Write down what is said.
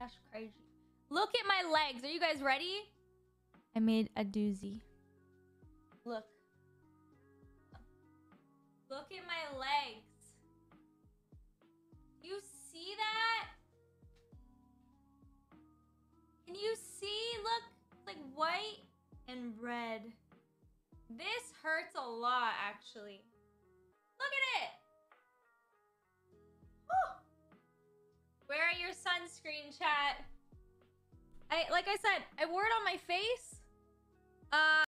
That's crazy. Look at my legs. Are you guys ready? I made a doozy. Look. Look at my legs. You see that? Can you see? Look, it's like white and red. This hurts a lot, actually. Look at it. Whew. Wear your sunscreen, chat. Like I said, I wore it on my face.